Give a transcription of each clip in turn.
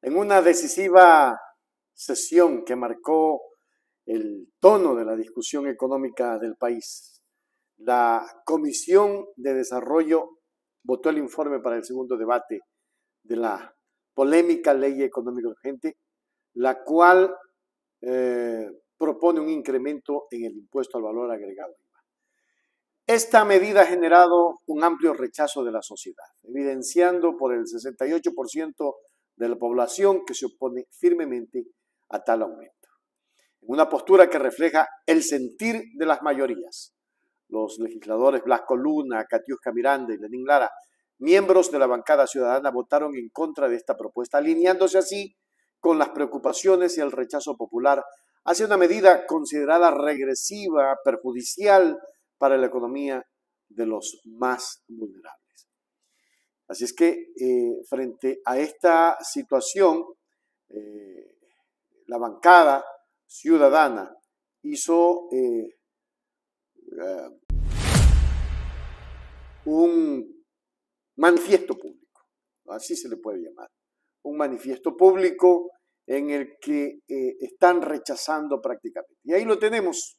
En una decisiva sesión que marcó el tono de la discusión económica del país, la Comisión de Desarrollo votó el informe para el segundo debate de la polémica Ley Económica Urgente, la cual propone un incremento en el impuesto al valor agregado. Esta medida ha generado un amplio rechazo de la sociedad, evidenciando por el 68% de la población que se opone firmemente a tal aumento. En una postura que refleja el sentir de las mayorías, los legisladores Blasco Luna, Katiuska Miranda y Lenín Lara, miembros de la bancada ciudadana, votaron en contra de esta propuesta, alineándose así con las preocupaciones y el rechazo popular hacia una medida considerada regresiva, perjudicial para la economía de los más vulnerables. Así es que frente a esta situación, la bancada ciudadana hizo un manifiesto público, así se le puede llamar, un manifiesto público en el que están rechazando prácticamente. Y ahí lo tenemos.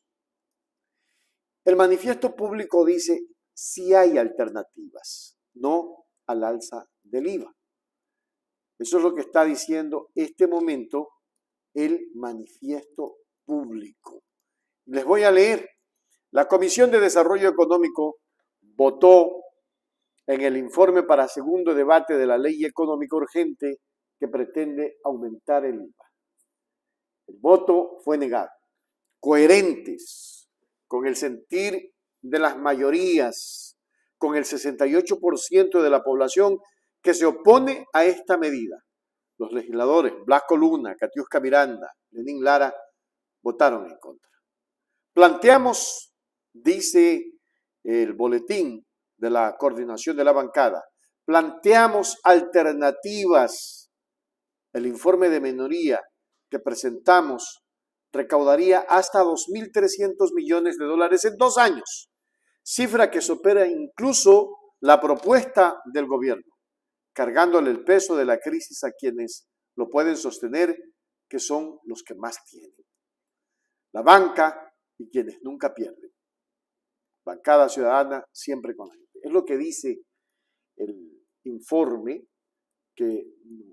El manifiesto público dice si hay alternativas, no al alza del IVA. Eso es lo que está diciendo este momento el manifiesto público. Les voy a leer. La Comisión de Desarrollo Económico votó en el informe para segundo debate de la Ley Económica Urgente que pretende aumentar el IVA. El voto fue negado. Coherentes con el sentir de las mayorías, con el 68% de la población que se opone a esta medida. Los legisladores Blasco Luna, Katiuska Miranda, Lenín Lara votaron en contra. Planteamos, dice el boletín de la coordinación de la bancada, planteamos alternativas. El informe de minoría que presentamos recaudaría hasta 2.300 millones de dólares en 2 años, cifra que supera incluso la propuesta del gobierno, cargándole el peso de la crisis a quienes lo pueden sostener, que son los que más tienen. La banca y quienes nunca pierden. Bancada ciudadana siempre con la gente. Es lo que dice el informe que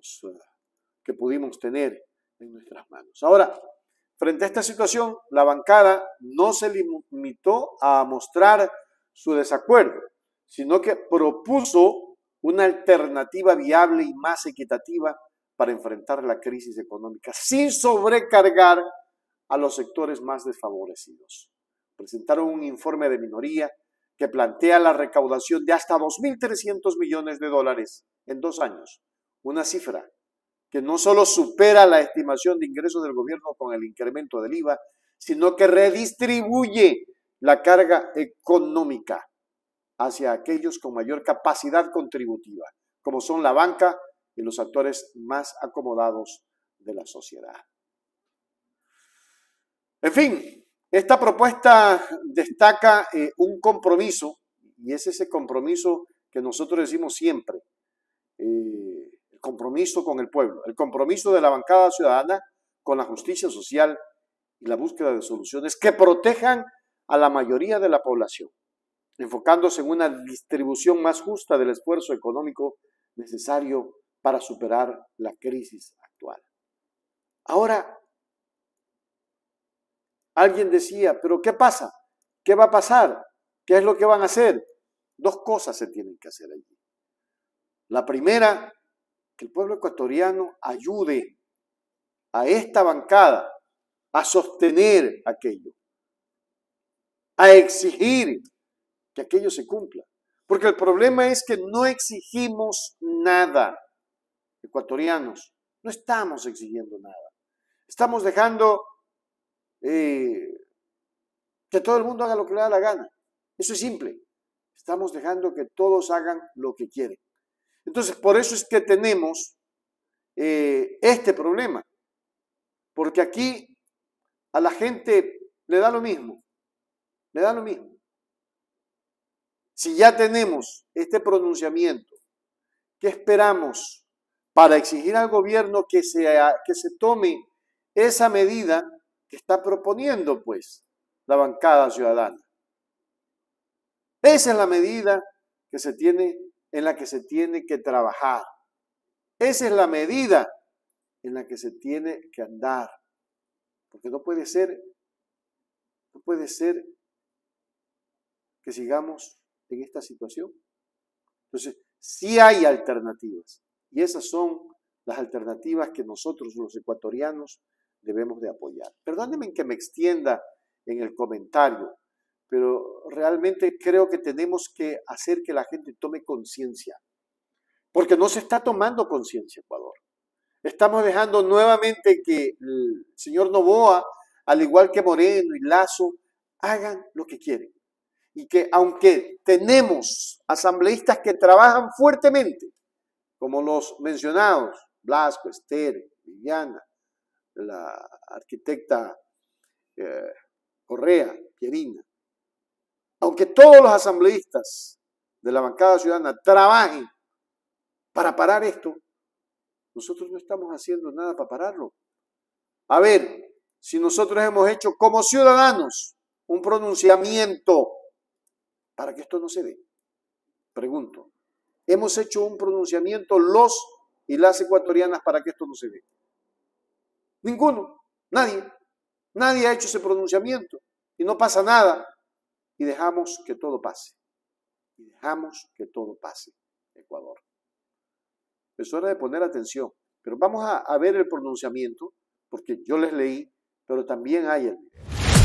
pudimos tener en nuestras manos. Ahora, frente a esta situación, la bancada no se limitó a mostrar su desacuerdo, sino que propuso una alternativa viable y más equitativa para enfrentar la crisis económica sin sobrecargar a los sectores más desfavorecidos. Presentaron un informe de minoría que plantea la recaudación de hasta 2.300 millones de dólares en 2 años, una cifra que no solo supera la estimación de ingresos del gobierno con el incremento del IVA, sino que redistribuye la carga económica hacia aquellos con mayor capacidad contributiva, como son la banca y los actores más acomodados de la sociedad. En fin, esta propuesta destaca un compromiso, y es ese compromiso que nosotros decimos siempre, el compromiso con el pueblo, el compromiso de la bancada ciudadana con la justicia social y la búsqueda de soluciones que protejan a la mayoría de la población, enfocándose en una distribución más justa del esfuerzo económico necesario para superar la crisis actual. Ahora, alguien decía, ¿pero qué pasa? ¿Qué va a pasar? ¿Qué es lo que van a hacer? 2 cosas se tienen que hacer allí. La primera, que el pueblo ecuatoriano ayude a esta bancada a sostener aquello, a exigir que aquello se cumpla. Porque el problema es que no exigimos nada, ecuatorianos, no estamos exigiendo nada. Estamos dejando que todo el mundo haga lo que le da la gana. Eso es simple. Estamos dejando que todos hagan lo que quieren. Entonces, por eso es que tenemos este problema. Porque aquí a la gente le da lo mismo. Le da lo mismo. Si ya tenemos este pronunciamiento, ¿qué esperamos para exigir al gobierno que se tome esa medida que está proponiendo, pues, la bancada ciudadana. Esa es la medida que se tiene, en la que se tiene que trabajar. Esa es la medida en la que se tiene que andar. Porque no puede ser que sigamos en esta situación. Entonces, sí hay alternativas. Y esas son las alternativas que nosotros, los ecuatorianos, debemos de apoyar. Perdónenme que me extienda en el comentario, pero realmente creo que tenemos que hacer que la gente tome conciencia, porque no se está tomando conciencia, Ecuador. Estamos dejando nuevamente que el señor Noboa, al igual que Moreno y Lazo, hagan lo que quieren. Y que aunque tenemos asambleístas que trabajan fuertemente, como los mencionados, Blasco, Esther, Viviana, la arquitecta Correa, Pierina, aunque todos los asambleístas de la bancada ciudadana trabajen para parar esto, nosotros no estamos haciendo nada para pararlo. A ver, si nosotros hemos hecho como ciudadanos un pronunciamiento para que esto no se dé, pregunto, ¿hemos hecho un pronunciamiento los y las ecuatorianas para que esto no se dé? Ninguno, nadie. Nadie ha hecho ese pronunciamiento y no pasa nada. Y dejamos que todo pase. Y dejamos que todo pase, Ecuador. Es hora de poner atención. Pero vamos a ver el pronunciamiento, porque yo les leí, pero también hay el video.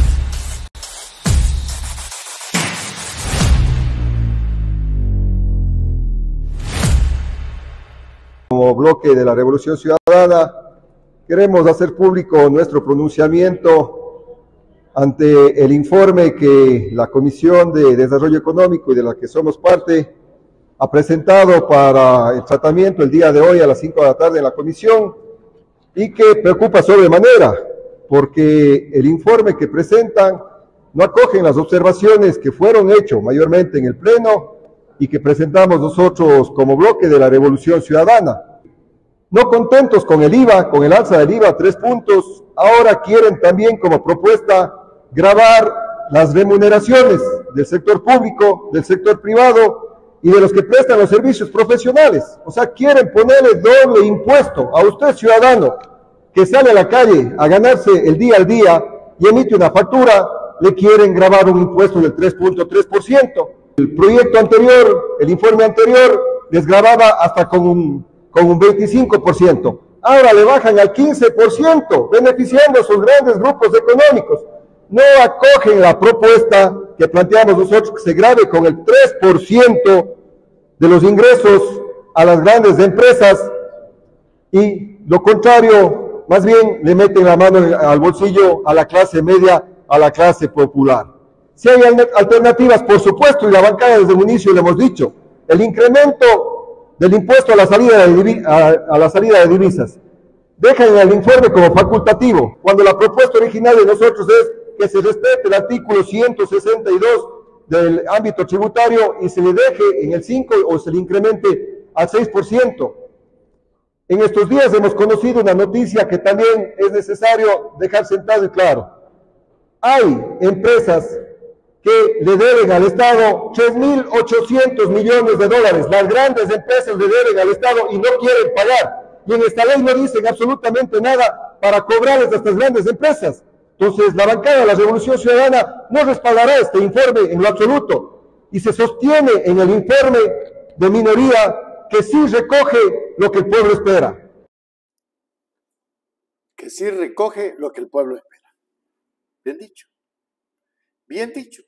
Como bloque de la Revolución Ciudadana, queremos hacer público nuestro pronunciamiento ante el informe que la Comisión de Desarrollo Económico y de la que somos parte ha presentado para el tratamiento el día de hoy a las 5 de la tarde en la comisión y que preocupa sobremanera porque el informe que presentan no acogen las observaciones que fueron hechas mayormente en el Pleno y que presentamos nosotros como bloque de la Revolución Ciudadana. No contentos con el IVA, con el alza del IVA a 3 puntos, ahora quieren también como propuesta gravar las remuneraciones del sector público, del sector privado y de los que prestan los servicios profesionales. O sea, quieren ponerle doble impuesto a usted, ciudadano, que sale a la calle a ganarse el día al día y emite una factura, le quieren gravar un impuesto del 3.3%. El proyecto anterior, el informe anterior, les gravaba hasta con un 25%. Ahora le bajan al 15%, beneficiando a sus grandes grupos económicos. No acogen la propuesta que planteamos nosotros, que se grave con el 3% de los ingresos a las grandes empresas y lo contrario, más bien le meten la mano al bolsillo a la clase media, a la clase popular. Si hay alternativas, por supuesto, y la bancada desde el inicio le hemos dicho, el incremento del impuesto a la salida de divisas. Dejan el informe como facultativo, cuando la propuesta original de nosotros es que se respete el artículo 162 del ámbito tributario y se le deje en el 5 o se le incremente al 6%. En estos días hemos conocido una noticia que también es necesario dejar sentado y claro. Hay empresas que le deben al Estado 3.800 millones de dólares. Las grandes empresas le deben al Estado y no quieren pagar. Y en esta ley no dicen absolutamente nada para cobrarles a estas grandes empresas. Entonces, la bancada de la Revolución Ciudadana no respaldará este informe en lo absoluto. Y se sostiene en el informe de minoría que sí recoge lo que el pueblo espera. Que sí recoge lo que el pueblo espera. Bien dicho. Bien dicho.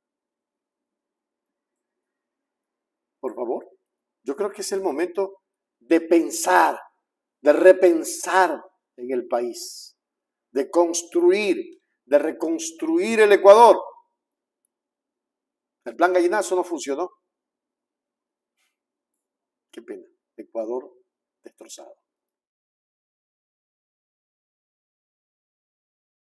Por favor, yo creo que es el momento de pensar, de repensar en el país, de construir, de reconstruir el Ecuador. El plan Gallinazo no funcionó. Qué pena. Ecuador destrozado.